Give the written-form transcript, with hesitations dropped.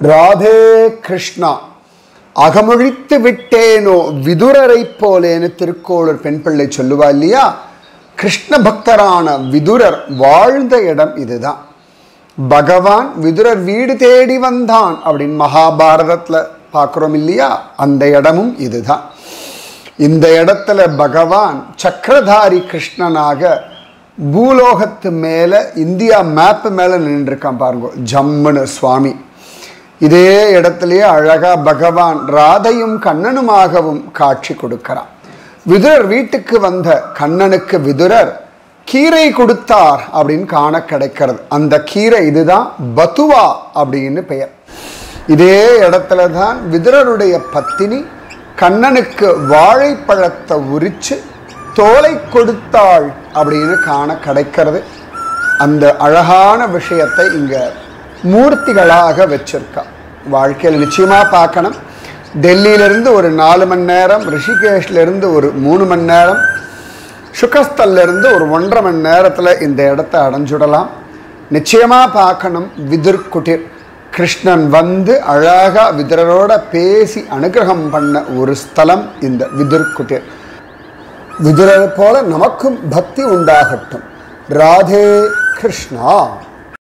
ராதே கிருஷ்ணா. அகமொழித்து விட்டேனோ விதுரரை போலேன்னு திருக்கோளூர் பெண் பிள்ளை சொல்லுவா இல்லையா? கிருஷ்ண பக்தரான விதுரர் வாழ்ந்த இடம் இதுதான். பகவான் விதுரர் வீடு தேடி வந்தான் அப்படின்னு மகாபாரதத்தில் பார்க்குறோம் இல்லையா? அந்த இடமும் இதுதான். இந்த இடத்துல பகவான் சக்கரதாரி கிருஷ்ணனாக பூலோகத்து மேலே இந்தியா மேப்பு மேலே நின்றுருக்கான் பாருங்க, ஜம்முன்னு சுவாமி. இதே இடத்துலையே அழகா பகவான் ராதையும் கண்ணனுமாகவும் காட்சி கொடுக்கிறான். விதுரர் வீட்டுக்கு வந்த கண்ணனுக்கு விதுரர் கீரை கொடுத்தார் அப்படின்னு காண கிடைக்கிறது. அந்த கீரை இதுதான் பத்துவா அப்படின்னு பெயர். இதே இடத்துல தான் விதுரருடைய பத்தினி கண்ணனுக்கு வாழைப்பழத்தை உரிச்சு தோலை கொடுத்தாள் அப்படின்னு காண கிடைக்கிறது. அந்த அழகான விஷயத்தை இங்க மூர்த்திகளாக வச்சிருக்கா. வாழ்க்கையில் நிச்சயமா பார்க்கணும். டெல்லியிலிருந்து ஒரு 4 மணி நேரம், ரிஷிகேஷ்லேருந்து ஒரு 3 மணி நேரம், சுகஸ்தல்லிருந்து ஒரு 1.5 மணி நேரத்தில் இந்த இடத்த அடைஞ்சுடலாம். நிச்சயமா பார்க்கணும். விதுர் குட்டிர் கிருஷ்ணன் வந்து அழகா விதுரரோட பேசி அனுகிரகம் பண்ண ஒரு ஸ்தலம் இந்த விதுர் குட்டிர். விதுரர் போல நமக்கும் பக்தி உண்டாகட்டும். ராதே கிருஷ்ணா.